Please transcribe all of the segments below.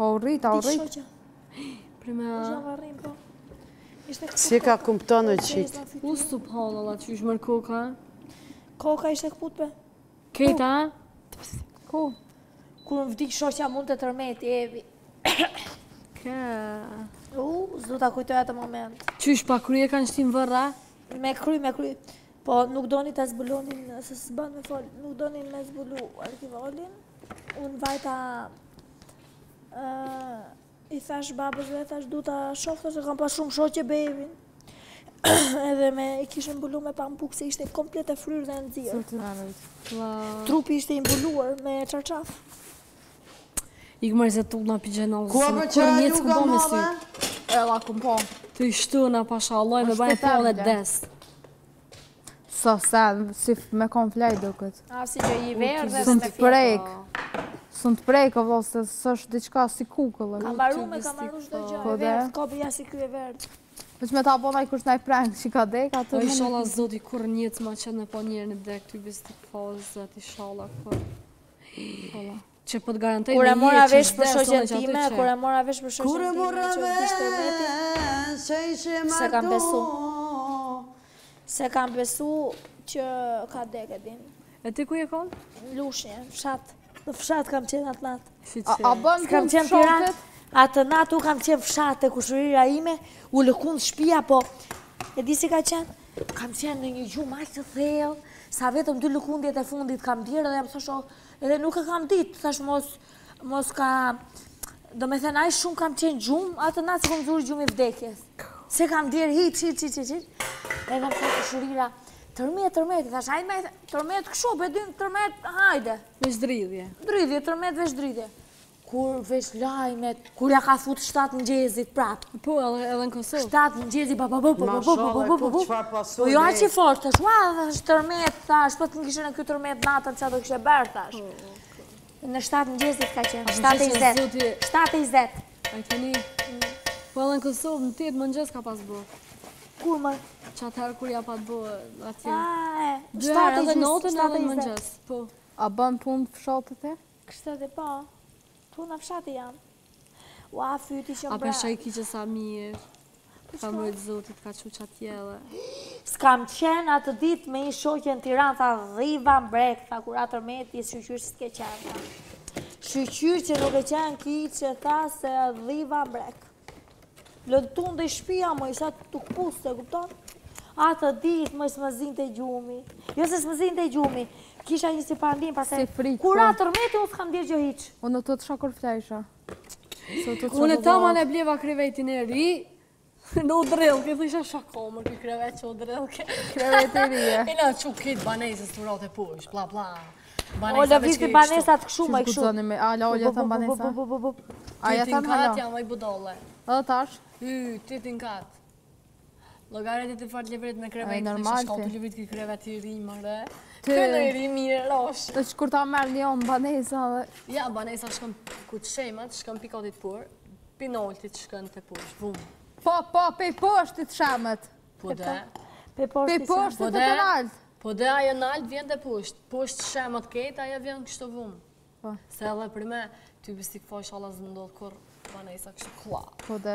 Po, u rrit. Prima... Si ka kumptonë qitë? U subhanallah, që është mërë koka? Koka ishte këput pe? Kejta? Ku? Kur më vdik shoqja mund të tërmeti, Evi. S'du ta kujtoj atë moment. Qysh pa krye kanë shtim vërra? Me kry. Po nuk doni të zbulonin, se s'ban me fol, nuk doni me zbulu arkivolin. Unë vajta... I thash babës dhe thash du ta shofta se kam pas shumë shoqe bebin. Edhe i kishën mbulu me pambuk se ishte komplet e fryrë dhe nëzirë. Trupi ishte imbuluar me qarqaf. I këmërë se tullë nga pijenallë. Kua për që a ju ka madhe? Ela kum po. Të i shtuna pasha Allah me bajnë po dhe des. So sen, si me kon flaj duket. Si që i verë dhe Sun të prek. Sun të prek, o vëllë, se s'është diqka si kukëllë. Kam marru shdo gjë e verë, s'ka bëja si kjo e verë. Veç me ta bonaj kush naj prank që ka dek, atë O ishala zoti kur njëtë ma qenë me po njerë në dek, ty bis të fazët, ishala kër. Që po të garantoj Kur e me mora jetë vesh për shoqen time, kur e mora vesh për shoqen Kur e time, mora që u kishtë tërmeti, se ishe se kam besu. martu. Se kam besu që ka dek e din. E ti ku je konë? Lushnje, fshat. Në fshat kam qenë atë natë. A bën Kam punë qenë Tiranë, atë natë u kam qenë fshat e kushërira ime, u lëkun shpia, po e di si ka qenë? Kam qenë në një gjumë aq të thellë, sa vetëm 2 lëkundjet e fundit kam dirë dhe jam thosho, edhe nuk e kam ditë, thash mos ka, do me thënë aq shumë kam qenë gjumë, atë natë se kom zuri gjumë i vdekjes. Se kam dirë hiç, edhe më thë kushërira, tërmet, thash, hajde me tërmet këshu, bedyn tërmet, hajde. Vesh dridhje. Dridhje, tërmet vesh dridhje. Kur vesh lajmet, kur ja ka fut 7 mëngjesit prap. Po, edhe në Kosovë. 7 mëngjesi, Po jo aq i fort, thash, thash, tërmet, thash, po të më kishën e ky tërmet natën që ato kishë bërë, thash. Në 7 mëngjesit ka qenë, 7:20. 7:20. A i tani, po edhe në Kosovë në 8 mëngjes ka pas bërë. Kur më? Qatarë kur ja pa të bërë atje. 7:20. 2 herë edhe notën edhe në mëngjes. Po. A bën punë fshatët e? Kështë edhe po, puna fshati jam. Ua, fyti që A mbra. pesha i ki që sa mirë. Ka mërët zotit, ka që qatjele. S'kam qenë atë ditë me një shoqe në Tiranë, tha dhiva mbrek, tha kur atër meti, shqyqyr s'ke qenë, tha. Shqyqyr që nuk e qenë ki që tha se dhiva mbrek. Lëntun dhe i shpia më isha të këpuste, kupton? Atë ditë më s'më zinë të gjumi. Jo se s'më zinë të gjumi, kisha një si pandim, pasaj kur atër meti unë s'kam dirë gjë hiq. Unë të shakor flajsha. Unë ta ma ne bleva krevetin e ri, në u drellë, këtë isha shakomër, këtë krevet që u drellë. Krevet e rije. E në që këtë banesës të rote push, bla bla. O, lëvisti banesat këshu më i këshu. A, la olja thëm banesa? A, ja thëm hala? hala? Jam aj budolle. Edhe tash? Titin kat. Logaret e të fart levret me krevet, normal, të shkall ti. të levrit këtë krevet i ri, mëre. Ti. Kënë i ri mirë, rosh. Të që kur ta merë një onë banesa dhe... Ja, banesa shkën ku të shemat, shkën pikatit për, pinoltit shkën të push, vum. Po, pej poshtit shemet. Po dhe, Pe Pej poshtit të të nalt. po dhe ajo nalt vjen dhe pusht. Pusht shemat ketë, ajo vjen kështu vum. Po. Se edhe për me, ty bistik fash Allah zë ndodhë kur banesa kështu kla. Po dhe.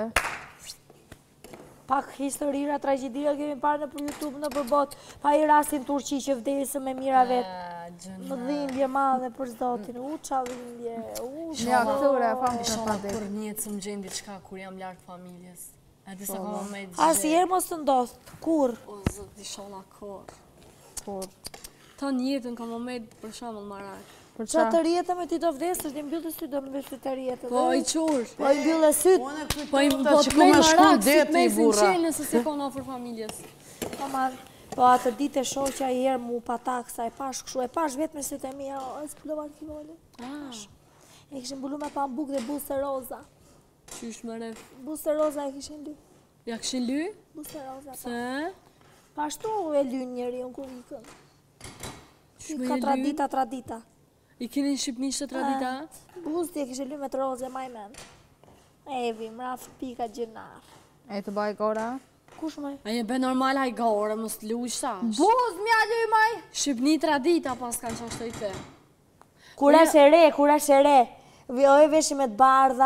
Pak historira, tragjedira kemi parë në për YouTube, në për bot, pa i rastin Turqi që vdesë me mira vetë. Më dhimbje madhe për zotin, qa dhimbje, Një akture, famë të Inshallah padet. kur njëtë së më gjenë diçka kur jam lartë familjes. E disa ka më me të Asë jerë mos të ndodhë, kur? O, zët, inshallah kur. Kur. Ta njëtën ka më me për shamëll marak. Për Qa qa? të rjetë me ti do vdesë, është i mbyllë sy, do mbyllë të rjetë. Po, i qurë. Po i mbyllë sytë. Po, i Po, që të ku me me shku marak, si deti të me i burra. sinqelë nëse se konë ofër familjes. Po atë ditë e shoqja i herë mu pa taksa, e pash këshu, e pash vetë me sytë e mija, e s'pullova në kivole. E kishin mbullu me pambuk dhe buse roza. Qysh më ref. Buse roza e kishin ly. Ja këshin ly? Buse roza. Se? Pashtu e lyn njeri unë kur ikën. Qysh Ka me ly? tradita. I kini në Shqipni që tradita? Busti e kishe ly me të roze majmen. Evi, mraft pika gjinar. E të baj gora? Kush maj? A je be normal hajgore, mos të luj shash. Buz, mja ly maj! Shqipni tradita pas kanë qashtë të i te. Kur është e re, kur është e re. Vjoj veshi me të bardha,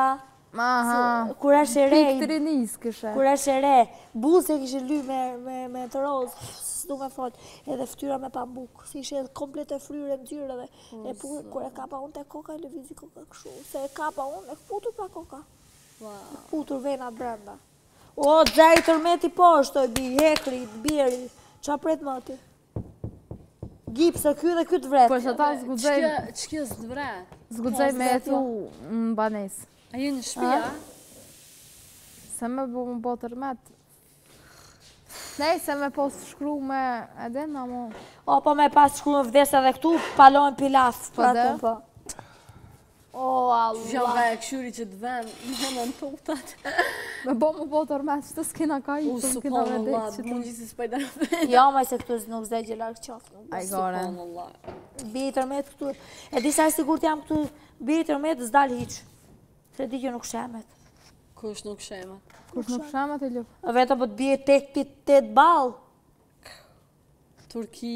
Aha, Kur është e re, pikë të rinis këshe. kur është e re, buzë e kishë ly me të rozë, s'du me fol, edhe ftyra me pambuk, si ishe edhe komplet e fryrë e nxyrë dhe e putë, kur e kapa unë të koka, e lëvizi koka këshu, se e kapa unë, e putur pra koka, putur venat brenda. O, dzej tërmeti poshtë, bi, hekri, biri, qa pret mëti? Gipse, ky dhe ky të vret. Po që ta zgudzej Ç'kjo s'vret? me e thu në banes. A je në shtëpi, a? Se me bo tërmet. Nej, se me po shkru me edin, amo. O, po me pas shkru në vdes edhe këtu, palojnë pilaf. Po dhe? Po. O, Allah. Jam nga e këshyri që të ven, në në totat. Me bo tërmet, që të s'kina ka i, U, të s'kina subhanallah, vedet që të mund gjithë si spajda në ven. Jo, ma se këtu nuk zdej gjelar qafë. Ai gore. Subhanallah. Bije tërmet këtu. E disa e sigur të jam këtu, bije tërmet s'dal hiq. Se di që nuk shemet. Kush nuk shemet. Kush nuk shamet e ljup. Vetëm po të bije tek tet ball. Turki,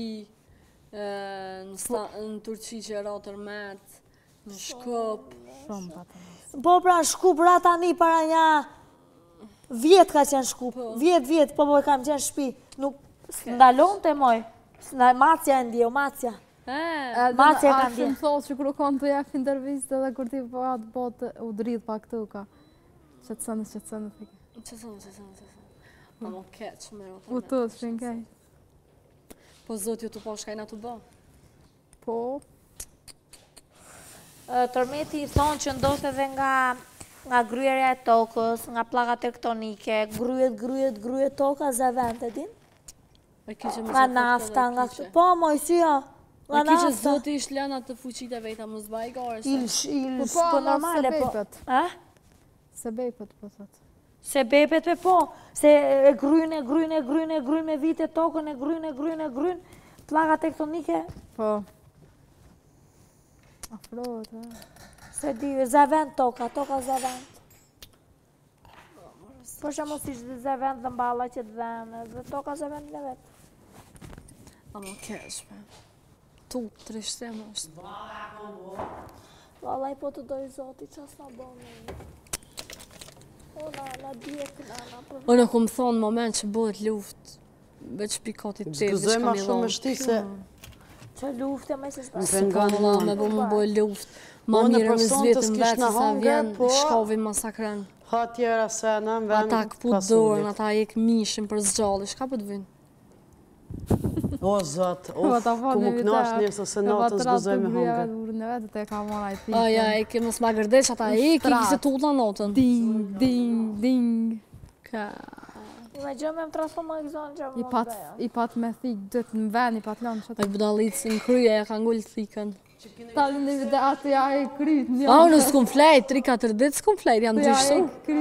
në Turqi që e ra tërmet, në Shkop. Shumë patë. Po pra Shkup ra tani para një vjet ka qenë Shkup. Vjet, po e kam qenë shtëpi. Nuk s'ndalon të moj. Macja e ndjeo, macja. Macja ka A ndje. shumë thotë që kërë konë të jep intervistë edhe kur ti po atë botë u dridh pa këtu ka. Qëtësënë. Qësënë. A mo keq, me ra U tërmet. të shrinkej. Po zot ju të po shkajna të bë. Po, Tërmeti i thonë që ndosht edhe nga gryerja e tokës, nga pllaka tektonike, gryet toka zavent, e din? Nga nafta, nga këtë. Po, moj, si jo. Nga Nga që nafta. zoti ish lëna të fuqit e veta mos baj gare. Ilsh, po, po mos normale, se po. bepet. A? Se bejpët, po thotë. Se bepet me po, se e gryn me vite tokën, e gryn, pllaka tektonike, Po. Afrohet, se di, zavent toka zavent. Po shumë si shtë zavent dhe mballa që të dhenë, dhe toka zavent në vetë. A mo keq, me. Tu, trishtem është. Vallaj po të doj zoti, qas na bënë. O, na djek, na për... Unë kom thonë moment që bëhet luft, veç pikatit të Zguzoj ma shumë më shti se Që lufte me se Më s'pa. pengon Allah, me bo më bëhet luft. Ma Unë mire me person të zvetën s'kish vetë, në se sa hangër, vjen, po- shkavi masakran. ha tjera se në në vend Ata këput dorën, ata jek mishin për zgjalli, shka për të vynë? O, zot, Po, ta ku më knash njësë se natën zguzoj me hangër. Në vetë të e ka mora i ti. Aja, e ke mos ma gërdesh, ata e ke kise tutla notën. Ding. Ka... Me gjë me më transforma në zonë që më bëja. I pat me thik dëtë në ven, i pat lanë që Ai budallit si në kryje, e ka ngull thikën. talë në vide atë ja e kryt një. A, unë s'kum flejt, 3-4 ditë s'kum flejt, janë Ja dyshtu. e kryt.